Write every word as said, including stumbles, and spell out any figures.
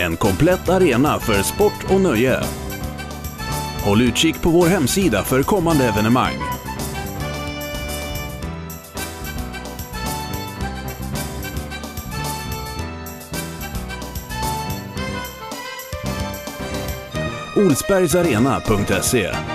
En komplett arena för sport och nöje. Håll utkik på vår hemsida för kommande evenemang. olsbergsarena punkt se